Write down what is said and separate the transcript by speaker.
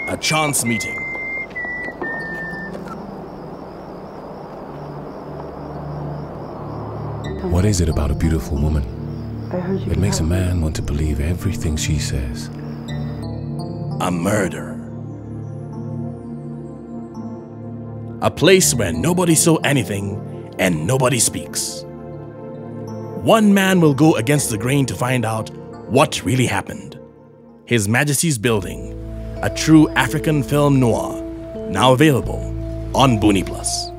Speaker 1: A chance meeting.
Speaker 2: What is it about a beautiful woman? It makes a
Speaker 3: help me.
Speaker 2: man want to believe everything she says.
Speaker 1: A murder. A place where nobody saw anything and nobody speaks. One man will go against the grain to find out what really happened. His Majesty's Building, a true African film noir, now available on Buni+.